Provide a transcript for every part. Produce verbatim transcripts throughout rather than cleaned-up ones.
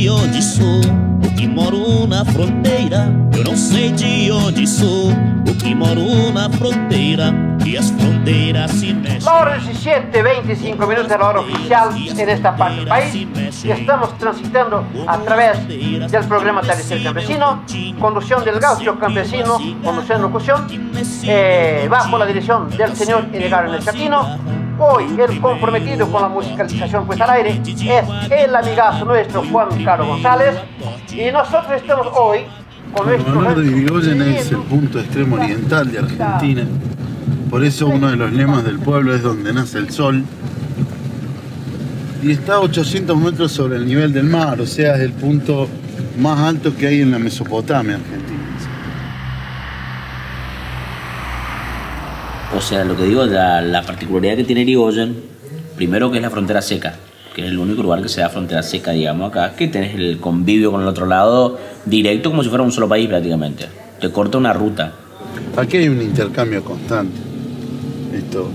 de onde sou, o que moro na fronteira. Eu não sei de onde sou, o que moro na fronteira. Y las fronteras se mecen. La hora diecisiete, veinticinco minutos de la hora oficial en esta parte del país y estamos transitando a través del programa Atardecer Campesino, conducción del gaucho campesino, conducción y locución, eh, bajo la dirección del señor Edgar Nescatino. Hoy el comprometido con la musicalización puesta al aire es el amigazo nuestro Juan Carlos González y nosotros estamos hoy con nuestro... El honor de Irigoyen es el punto extremo oriental de Argentina. Por eso uno de los lemas del pueblo es donde nace el sol. Y está a ochocientos metros sobre el nivel del mar, o sea, es el punto más alto que hay en la Mesopotamia argentina. O sea, lo que digo, la, la particularidad que tiene Irigoyen, primero que es la frontera seca, que es el único lugar que se da frontera seca, digamos, acá, que tenés el convivio con el otro lado directo como si fuera un solo país prácticamente. Te corta una ruta. Aquí hay un intercambio constante. Esto,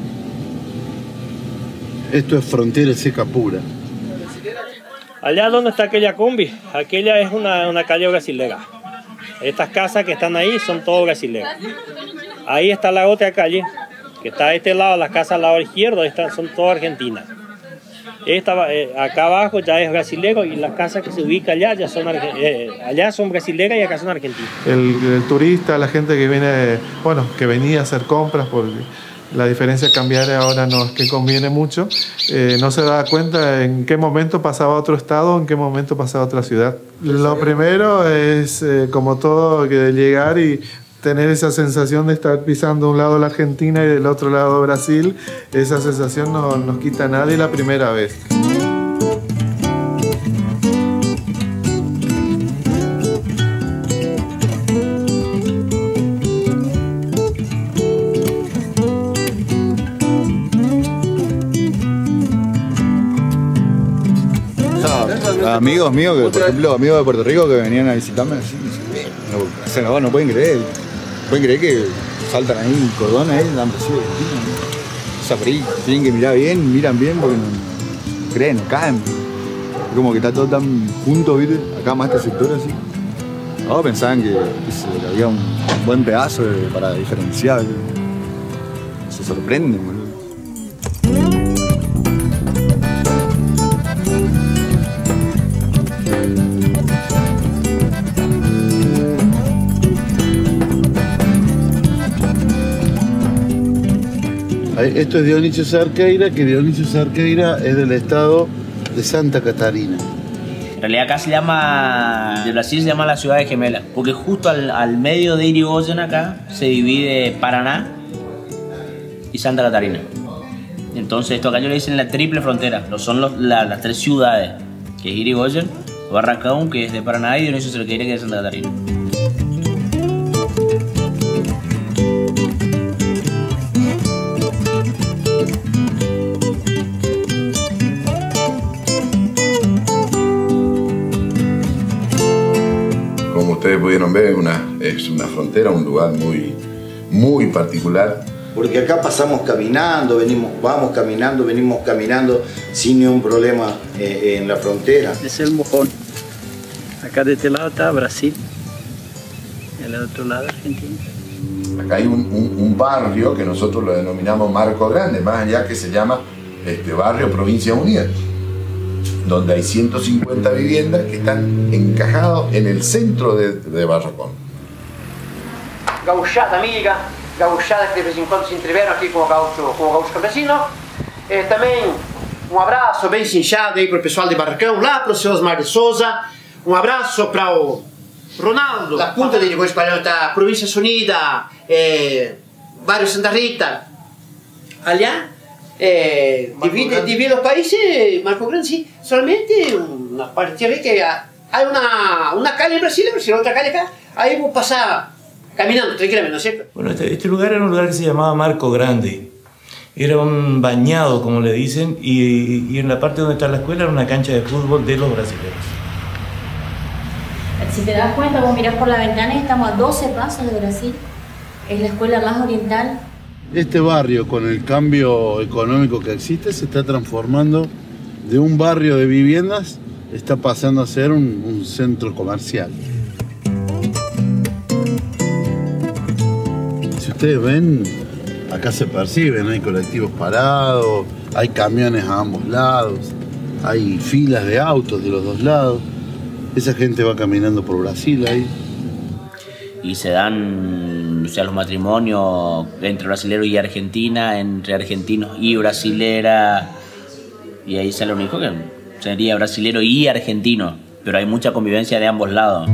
esto es frontera seca pura. Allá donde está aquella combi, aquella es una, una calle brasileña. Estas casas que están ahí son todas brasileñas. Ahí está la otra calle, que está a este lado, las casas al lado izquierdo, estas son todas argentinas. Esta, eh, acá abajo ya es brasilero y las casas que se ubican allá ya son, eh, allá son brasileras y acá son argentinas. El, el turista, la gente que viene, bueno, que venía a hacer compras, porque la diferencia cambiaria ahora no es que conviene mucho, eh, no se da cuenta en qué momento pasaba a otro estado, en qué momento pasaba a otra ciudad. Lo primero es, eh, como todo, que llegar y tener esa sensación de estar pisando un lado la Argentina y del otro lado Brasil. Esa sensación no nos quita a nadie la primera vez. Amigos míos, que, por ejemplo, amigos de Puerto Rico que venían a visitarme, así, no, no, no pueden creer, pueden creer que saltan ahí cordones, ahí, dan recibo, esa fría, tienen que mirar bien, miran bien porque no creen, no caen. Es como que está todo tan junto, ¿viste? Acá más este sector así. No, pensaban que, que, que había un, un buen pedazo de, para diferenciar. Se sorprenden, boludo. Esto es Dionisio Cerqueira, que Dionisio Cerqueira es del estado de Santa Catarina. En realidad acá se llama, de Brasil se llama la ciudad de Gemelas, porque justo al, al medio de Irigoyen acá se divide Paraná y Santa Catarina. Entonces esto acá yo le dicen la triple frontera, lo son los, la, las tres ciudades, que es Irigoyen, Barrancaún, que es de Paraná, y Dionisio Cerqueira, que es de Santa Catarina. Como ustedes pudieron ver, una, es una frontera, un lugar muy, muy particular. Porque acá pasamos caminando, venimos, vamos caminando, venimos caminando sin ningún problema eh, en la frontera. Es el mojón. Acá de este lado está Brasil, del otro lado Argentina. Acá hay un, un, un barrio que nosotros lo denominamos Marco Grande, más allá que se llama este barrio Provincia Unida, donde hay ciento cincuenta viviendas que están encajadas en el centro de, de Barracón. Gauchada amiga, gauchada que de vez en cuando se entreveram aqui com o gaúcho, com o gaúcho campesino. Eh, também um abraço bem cinchado aí para o pessoal de Barracão, lá para o seu Osmar de Souza. Um abraço para o Ronaldo, da Punta de Irigoyen para a Província Unida, eh, Barrio Santa Rita. Allá, eh, divide, divide los países, Marco Grande, sí, solamente una parte de que hay una, una calle en Brasil, pero si otra calle acá, ahí vos pasás caminando tranquilamente, ¿no es cierto? Bueno, este, este lugar era un lugar que se llamaba Marco Grande. Era un bañado, como le dicen, y, y en la parte donde está la escuela era una cancha de fútbol de los brasileños. Si te das cuenta, vos mirás por la ventana y estamos a doce pasos de Brasil. Es la escuela más oriental. Este barrio, con el cambio económico que existe, se está transformando de un barrio de viviendas está pasando a ser un, un centro comercial. Si ustedes ven, acá se perciben, hay colectivos parados, hay camiones a ambos lados, hay filas de autos de los dos lados. Esa gente va caminando por Brasil ahí. Y se dan, o sea, los matrimonios entre brasileros y argentina, entre argentinos y brasilera, y ahí sale un hijo que sería brasilero y argentino, pero hay mucha convivencia de ambos lados.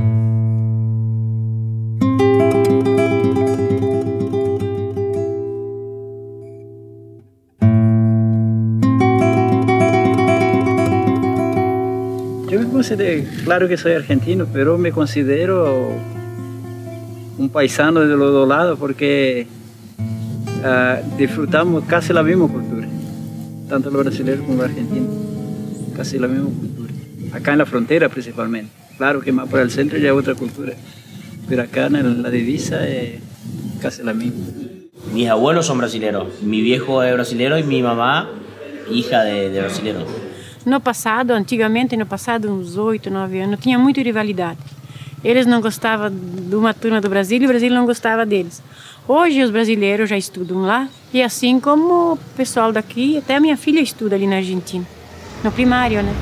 Yo me considero, claro que soy argentino, pero me considero un paisano de los dos lados porque uh, disfrutamos casi la misma cultura, tanto los brasileños como los argentinos, casi la misma cultura. Acá en la frontera principalmente, claro que más por el centro ya es otra cultura, pero acá en la divisa es casi la misma. Mis abuelos son brasileros, mi viejo es brasilero y mi mamá hija de, de brasileros. No passado, antigamente, no passado, uns oito, nove anos, tinha muita rivalidade. Eles não gostavam de uma turma do Brasil e o Brasil não gostava deles. Hoje os brasileiros já estudam lá e assim como o pessoal daqui, até a minha filha estuda ali na Argentina, no primário, né?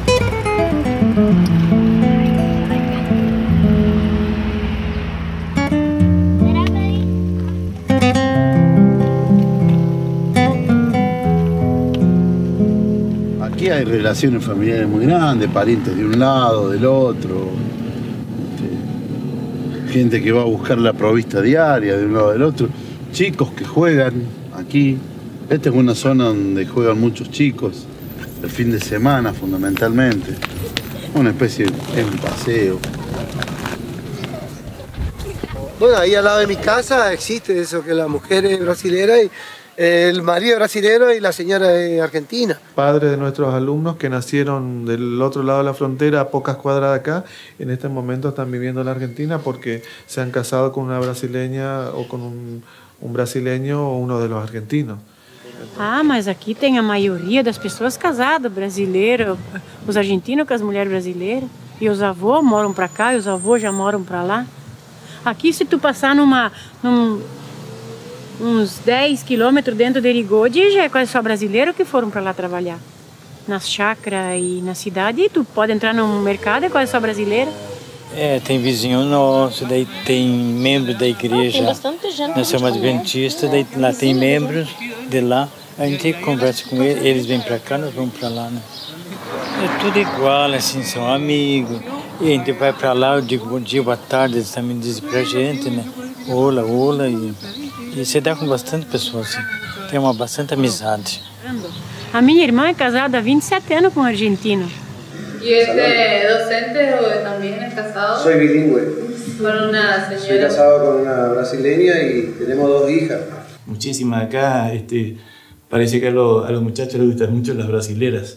Aquí hay relaciones familiares muy grandes, parientes de un lado, del otro, este, gente que va a buscar la provista diaria de un lado del otro, chicos que juegan aquí. Esta es una zona donde juegan muchos chicos, el fin de semana fundamentalmente, una especie de un paseo. Bueno, ahí al lado de mi casa existe eso, que la mujer es brasilera y el marido es brasilero y la señora es argentina. Padres de nuestros alumnos que nacieron del otro lado de la frontera, a pocas cuadras de acá, en este momento están viviendo en la Argentina porque se han casado con una brasileña o con un, un brasileño o uno de los argentinos. Ah, mas aqui tem a maioria das pessoas casadas, brasileiras, os argentinos com as mulheres brasileiras, e os avós moram para cá e os avós já moram para lá. Aqui, se tu passar numa, num, uns dez quilômetros dentro de Erigode, já é quase só brasileiros que foram para lá trabalhar. Nas chácaras e na cidade, tu pode entrar no mercado, é quase só brasileira. É, tem vizinho nosso, daí tem membro da igreja. Tem bastante gente. Nós somos adventistas, daí lá tem membros de lá. A gente conversa com eles, eles vêm para cá, nós vamos para lá, né? É tudo igual, assim, são amigos. E a gente vai para lá, eu digo bom dia, boa tarde, eles também dizem pra gente, né? Olá, olá. E, e você dá com bastante pessoas, assim. Tem uma bastante amizade. A minha irmã é casada há vinte e sete anos com um argentino. ¿Y este docente o también es casado? Soy bilingüe. Con una señora. Soy casado con una brasileña y tenemos dos hijas. Muchísimas acá, este, parece que a, lo, a los muchachos les gustan mucho las brasileras,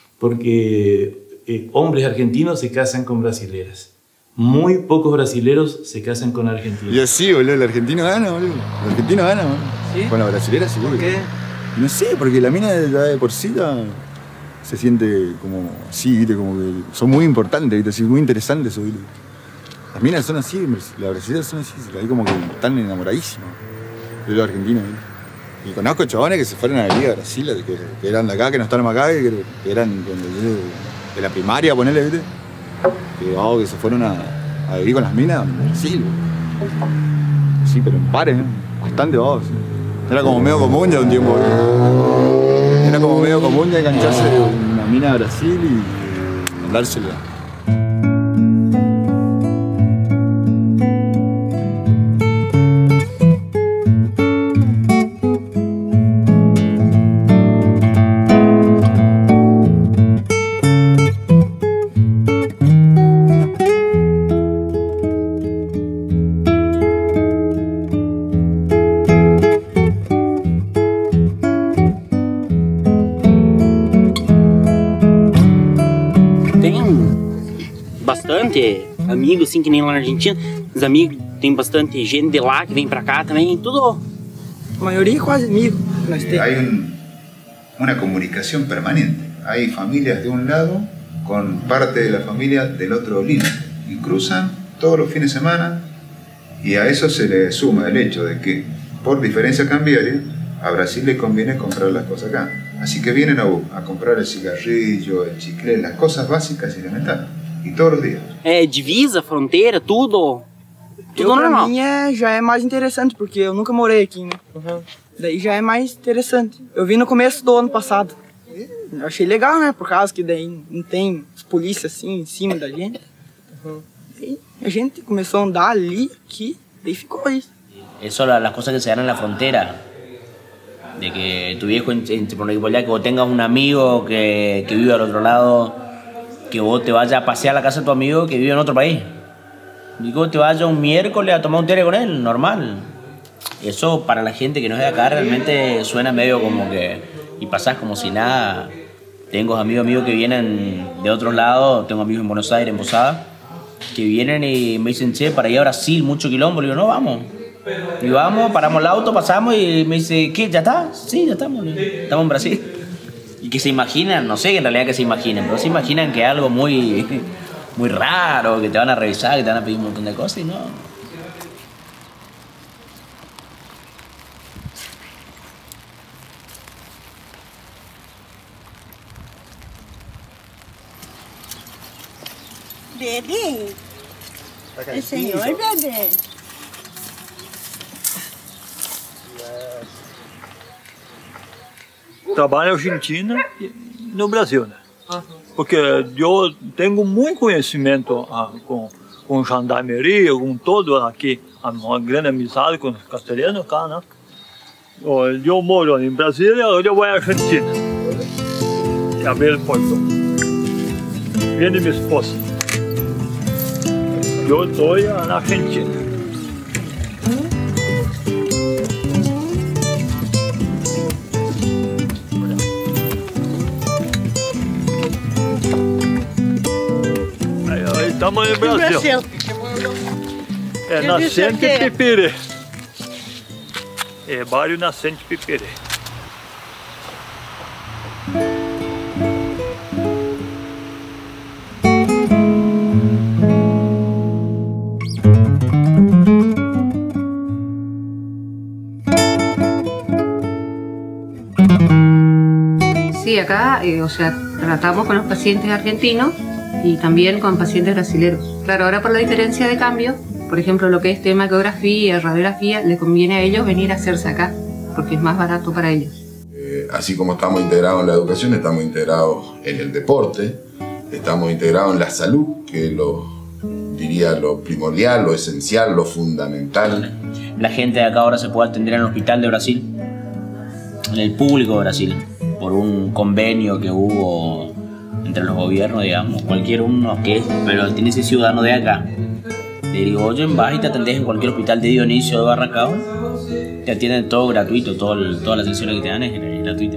porque eh, hombres argentinos se casan con brasileras. Muy pocos brasileros se casan con argentinos. Y así, boludo, el argentino gana, boludo. El argentino gana, boludo. ¿Sí? Con la brasilera, sí. ¿Por qué? No sé, porque la mina de, de por sí la, se siente como así, ¿viste? Como que son muy importantes, ¿viste? Así, muy interesantes, ¿viste? Las minas son así, las brasileras son así, ahí como que están enamoradísimas de los argentinos, ¿viste? Y conozco chabones que se fueron a la Liga de Brasil, que, que eran de acá, que no están acá, que, que eran de, de, de la primaria, ponele, ¿viste? Que, oh, que se fueron a, a vivir con las minas en Brasil, ¿viste? Sí, pero en pares, ¿eh? Bastante, vamos. ¿Sí? Era como medio común ya un tiempo, ¿viste? Era como medio común ya engancharse de una mina de Brasil y mandársela. Amigos, assim, que nem lá na Argentina, os amigos, tem bastante gente de lá que vem pra cá também, tudo, a maioria quase amigos. Hay un, una comunicación permanente, hay familias de un lado con parte de la familia del otro límite y cruzan todos los fines de semana, y a eso se le suma el hecho de que por diferencia cambiaria a Brasil le conviene comprar las cosas acá, así que vienen a, a comprar el cigarrillo, el chicle, las cosas básicas y elementales, y todos los días. É divisa, fronteira, tudo, tudo eu, pra normal. mim é, já é mais interessante, porque eu nunca morei aqui, né? Uhum. Daí já é mais interessante. Eu vim no começo do ano passado. Eu achei legal, né? Por causa que daí não tem os polícias assim em cima da gente. Uhum. Daí a gente começou a andar ali, aqui, daí ficou isso. Eso, las cosas que se dan en la frontera. De que tu viejo, por ejemplo, que vos tengas un amigo que, que vive al otro lado, que vos te vayas a pasear a la casa de tu amigo que vive en otro país. Y que vos te vayas un miércoles a tomar un té con él, normal. Eso para la gente que no es de acá realmente suena medio como que... Y pasás como si nada. Tengo amigos míos que vienen de otros lados, tengo amigos en Buenos Aires, en Posada, que vienen y me dicen, che, para ir a Brasil, mucho quilombo. Le digo, no, vamos. Y vamos, paramos el auto, pasamos y me dice, ¿qué? ¿Ya está? Sí, ya estamos. Estamos en Brasil. Y que se imaginan, no sé en realidad que se imaginen, pero se imaginan que es algo muy, muy raro, que te van a revisar, que te van a pedir un montón de cosas y no. Bebê, o senhor bebê. Trabalho na Argentina e no Brasil, né? Porque eu tenho muito conhecimento ah, com, com gendarmeria, com todo aqui, uma grande amizade com os castelhanos cá, né? Eu moro em Brasília, eu vou à Argentina. E abrir o portão. Vem minha esposa. Eu estou na Argentina. Estamos no Brasil. Brasil. É Nascente Pipirê. É bairro Nascente Pipirê. Sí, acá, eh, o sea, tratamos con los pacientes argentinos y también con pacientes brasileños. Claro, ahora por la diferencia de cambio, por ejemplo, lo que es tema ecografía, radiografía, le conviene a ellos venir a hacerse acá, porque es más barato para ellos. Eh, así como estamos integrados en la educación, estamos integrados en el deporte, estamos integrados en la salud, que es lo, diría, lo primordial, lo esencial, lo fundamental. La gente de acá ahora se puede atender en el hospital de Brasil, en el público de Brasil, por un convenio que hubo entre los gobiernos, digamos, cualquier uno que es, pero tiene ese ciudadano de acá. Le digo, oye, vas y te atendés en cualquier hospital de Dionisio de Barracao, te atienden todo gratuito, todo el, todas las sesiones que te dan es gratuita.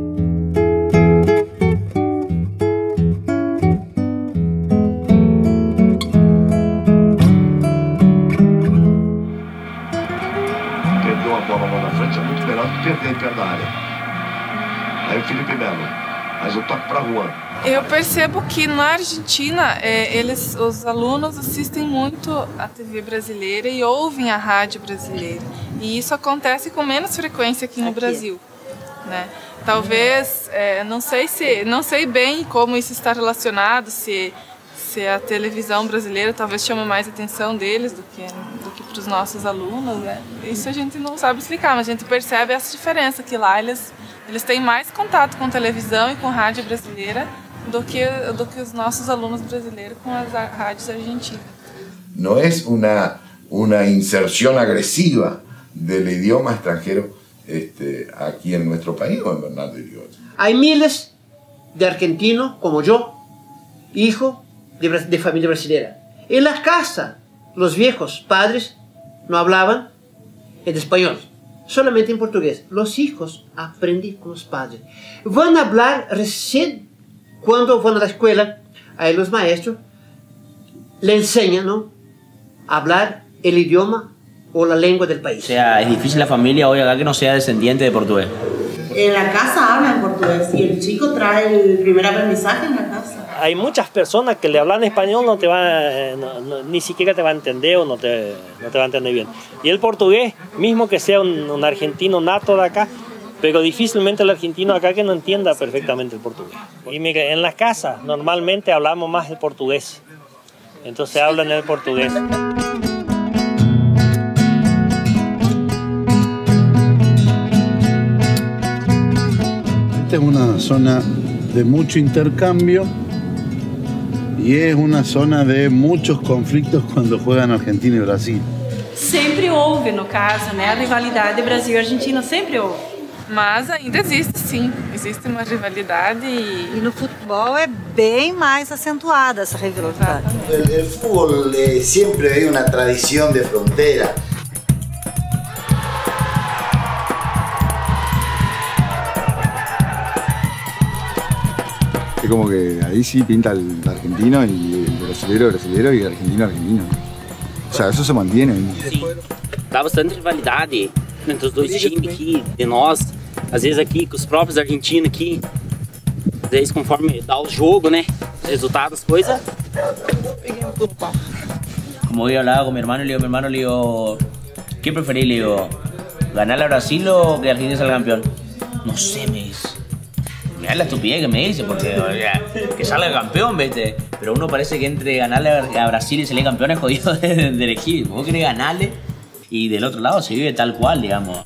Perder uma bola lá na frente é muito melhor do que perder perto da área. Aí o Felipe Melo, mas o toque para Juan. Eu percebo que na Argentina, é, eles, os alunos assistem muito a T V brasileira e ouvem a rádio brasileira. E isso acontece com menos frequência aqui no aqui. Brasil, né? Talvez, é, não sei se, não sei bem como isso está relacionado, se, se a televisão brasileira talvez chame mais atenção deles do que, do que para os nossos alunos, né? Isso a gente não sabe explicar, mas a gente percebe essa diferença, que lá eles, eles têm mais contato com televisão e com rádio brasileira do que, do que os nossos alunos brasileiros com as rádios argentinas. No es una, una inserción agresiva del idioma extranjero este, aquí en nuestro país o en Bernardo Irigoyen. Hay miles de argentinos como yo, hijo de, de familia brasileña. En la casa, los viejos padres no hablaban en español, solamente en portugués. Los hijos aprenden con los padres. Van a hablar recién cuando van a la escuela, ahí los maestros le enseñan, ¿no?, a hablar el idioma o la lengua del país. O sea, es difícil la familia hoy acá que no sea descendiente de portugués. En la casa hablan portugués y el chico trae el primer aprendizaje en la casa. hay muchas personas que le hablan español, no te va, no, no, ni siquiera te va a entender o no te, no te va a entender bien. Y el portugués, mismo que sea un, un argentino nato de acá, pero difícilmente el argentino acá que no entienda perfectamente el portugués. Y mire, en las casas normalmente hablamos más el portugués, entonces hablan el portugués. Esta es una zona de mucho intercambio y es una zona de muchos conflictos cuando juegan Argentina y Brasil. Sempre houve, no caso, né? A rivalidade Brasil e Argentina sempre houve. Mas ainda existe, sim. Existe uma rivalidade e... E no futebol é bem mais acentuada essa rivalidade. El, el fútbol eh, siempre hay una tradición de frontera. Es como que ahí sí pinta el argentino y el brasilero brasilero y el argentino argentino. O sea, eso se mantiene. Sim, dá bastante rivalidade entre os dois times aqui, de nós. Às vezes aqui com os próprios argentinos aqui. Às vezes conforme dá o jogo, né? Os resultados, as coisas. Como hoy hablaba con mi hermano, le digo, mi hermano, le digo, ¿qué preferís? Le digo, ¿ganar a Brasil o que Argentina sea el campeón? No sé, me dice. Mirá la estupidez que me dice, porque o sea, que salga campeón, ¿viste? Pero uno parece que entre ganarle a Brasil y salir campeón es jodido de, de elegir. Vos querés ganarle y del otro lado se vive tal cual, digamos.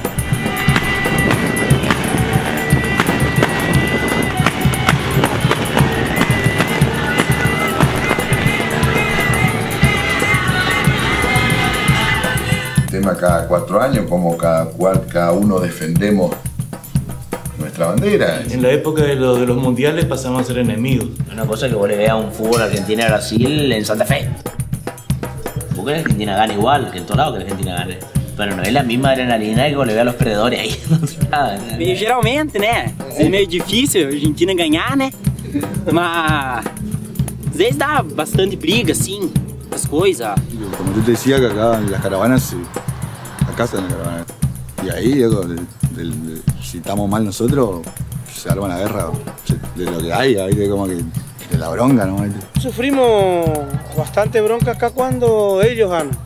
Tema cada cuatro años, como cada cual, cada uno defendemos nuestra bandera. En la época de, lo, de los mundiales pasamos a ser enemigos. Una cosa que vos le veas un fútbol Argentina-Brasil en Santa Fe. Porque la Argentina gana igual, que en todo lado que la Argentina gane. Pero no es la misma adrenalina que vos le veas a los perdedores aí. E geralmente, né? É meio difícil a Argentina ganhar, né? Mas às vezes dá bastante briga, assim, as coisas. Como yo te decía que acá en las caravanas, acá están las caravanas. Y ahí, digo, de, de, de, si estamos mal nosotros, se arma la guerra de lo que hay, ¿viste? Como que de la bronca, ¿no? Sufrimos bastante bronca acá cuando ellos ganan.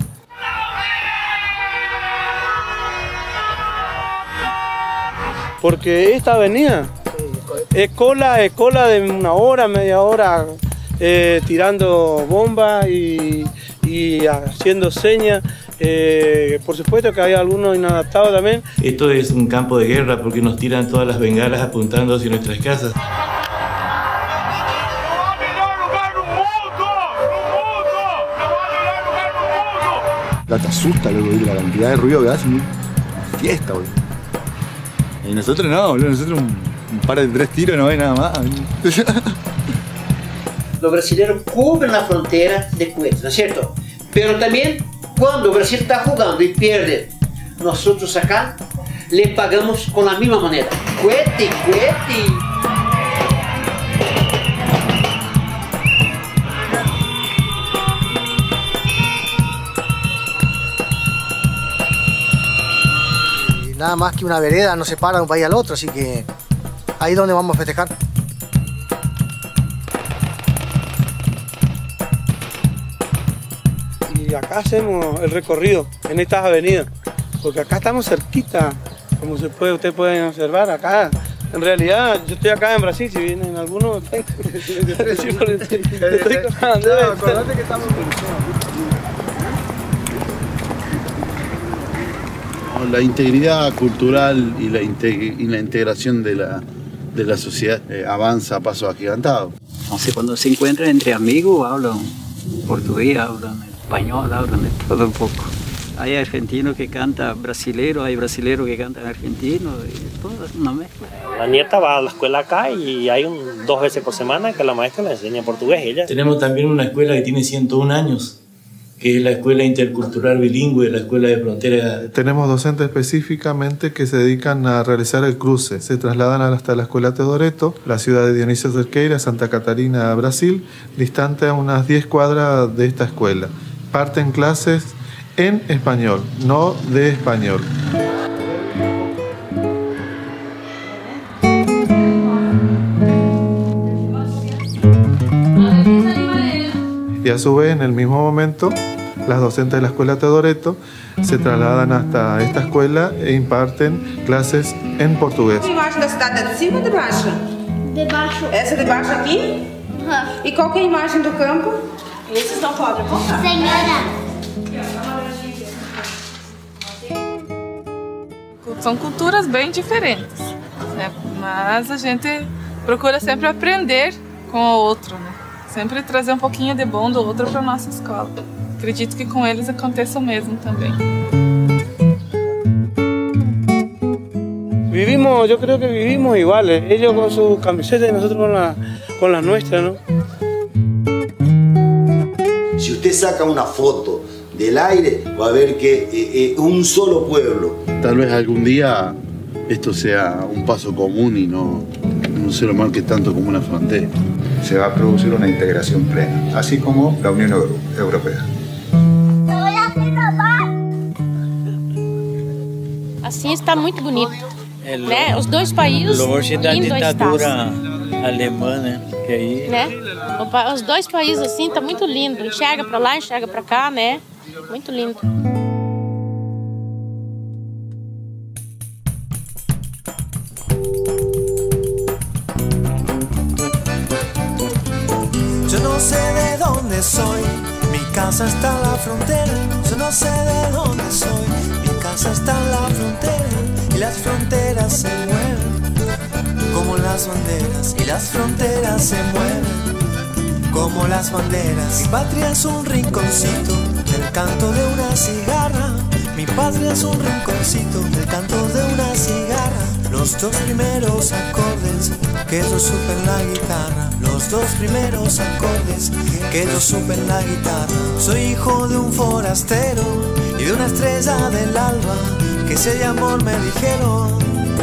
Porque esta avenida es cola, es cola de una hora, media hora, eh, tirando bombas y, y haciendo señas. Eh, por supuesto que hay algunos inadaptados también. Esto es un campo de guerra porque nos tiran todas las bengalas apuntando hacia nuestras casas. La te asusta, loco, la cantidad de ruido que hacen. Fiesta, boludo. Y nosotros no, boludo, nosotros un, un par de tres tiros no hay nada más. Los brasileños cubren la frontera de cohetes, ¿no es cierto? Pero también cuando Brasil está jugando y pierde, nosotros acá le pagamos con la misma manera. Cohete, cohete. Nada más que una vereda nos separa de un país al otro, así que ahí es donde vamos a festejar. Y acá hacemos el recorrido en estas avenidas, porque acá estamos cerquita, como se puede, ustedes pueden observar acá. En realidad, yo estoy acá en Brasil, si vienen algunos, estoy con la acordate que estamos La integridad cultural y la, integ y la integración de la, de la sociedad eh, avanza a pasos agigantados. Entonces, cuando se encuentran entre amigos, hablan portugués, hablan español, hablan de todo un poco. Hay argentinos que cantan brasileiro, hay brasileros que cantan argentino, y todo es una mezcla. La nieta va a la escuela acá y hay un, dos veces por semana que la maestra le enseña portugués. Ella. Tenemos también una escuela que tiene ciento un años, que es la Escuela Intercultural Bilingüe, la Escuela de Frontera. Tenemos docentes específicamente que se dedican a realizar el cruce. Se trasladan hasta la Escuela Teodoreto, la ciudad de Dionisio Cerqueira, Santa Catarina, Brasil, distante a unas diez cuadras de esta escuela. Parten clases en español, no de español. y a su vez en el mismo momento las docentes de la escuela Teodoreto se trasladan hasta esta escuela e imparten clases en portugués. A imagem da cidade é de cima ou de baixo? De baixo. Essa é de baixo aqui? Uhum. E qual que é a imagem do campo? Esses não podem apontar. Senhora. São culturas bem diferentes, né? Mas a gente procura sempre aprender com o outro, né? Sempre trazer um pouquinho de bom do outro para nossa escola. Acredito que com eles aconteça o mesmo também. Vivimos, yo creo que vivimos iguales, ellos con su camiseta y nosotros con, la, con las nuestras, ¿no? Si usted saca una foto del aire, va a ver que es eh, eh, un solo pueblo. Tal vez algún día esto sea un paso común y no, no se lo marque tanto como una frontera. Se va a producir una integración plena, así como la Unión Europea. Assim está muito bonito, é, né? Os dois países longe da indo a ditadura alemã, né? Que aí... né? Os dois países assim tá muito lindo, enxerga para lá, enxerga para cá, né? Muito lindo. Yo no sé de dónde soy, mi casa está en la frontera. Yo no sé de dónde soy, mi casa está en la frontera. Y las fronteras se mueven como las banderas. Y las fronteras se mueven como las banderas. Mi patria es un rinconcito del canto de una cigarra. Mi patria es un rinconcito del canto de una cigarra. Los dos primeros acordes que yo supe en la guitarra. Los dos primeros acordes que yo supe en la guitarra. Soy hijo de un forastero y de una estrella del alba. Que si hay amor me dijeron,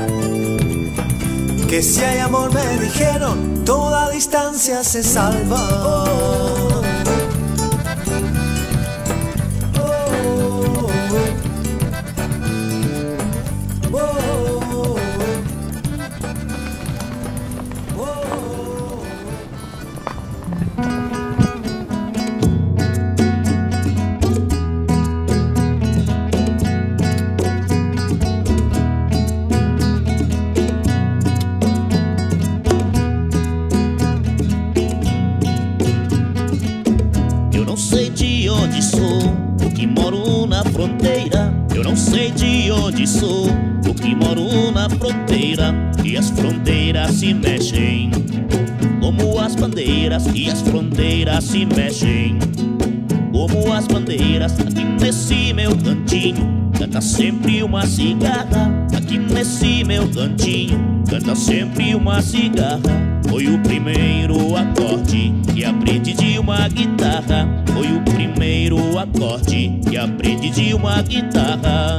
que si hay amor me dijeron, toda distancia se salva. Oh. Eu não sei de onde sou, o que moro na fronteira. E as fronteiras se mexem como as bandeiras. E as fronteiras se mexem como as bandeiras. Aqui nesse meu cantinho canta sempre uma cigarra. Aqui nesse meu cantinho canta sempre uma cigarra. Foi o primeiro acorde que aprendi de uma guitarra. Foi o primeiro acorde que aprendi de uma guitarra.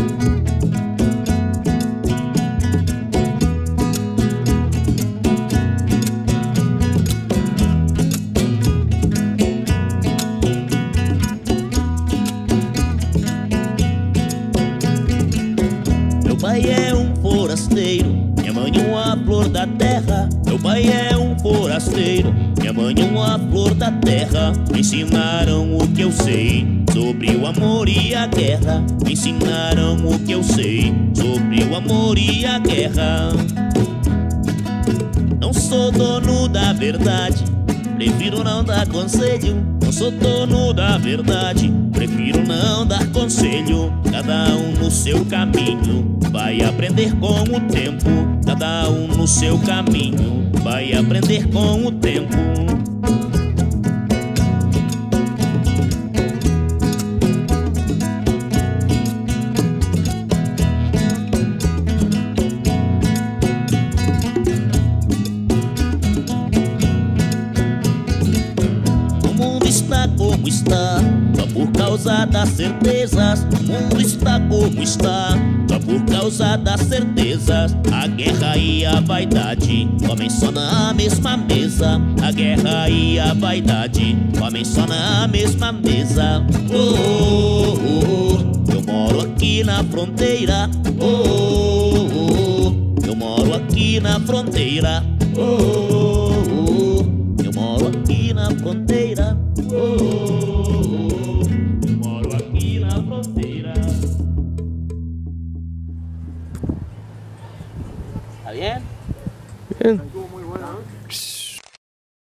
Meu pai é um forasteiro, minha mãe uma flor da terra. Meu pai é um forasteiro, minha mãe uma flor da terra. Me ensinaram o que eu sei sobre o amor e a guerra. Me ensinaram o que eu sei sobre o amor e a guerra. Não sou dono da verdade, prefiro não dar conselho. Não sou dono da verdade, prefiro não dar conselho. Cada um no seu caminho vai aprender com o tempo. Cada um no seu caminho vai aprender com o tempo. Como está, só por causa das certezas. O mundo está como está, só por causa das certezas. A guerra e a vaidade comem só na mesma mesa. A guerra e a vaidade comem só na mesma mesa. Oh, oh, oh, eu moro aqui na fronteira. Oh, oh, oh, eu moro aqui na fronteira. Oh, oh, oh, eu moro aqui na fronteira. Oh, ¿Está bien? Bien.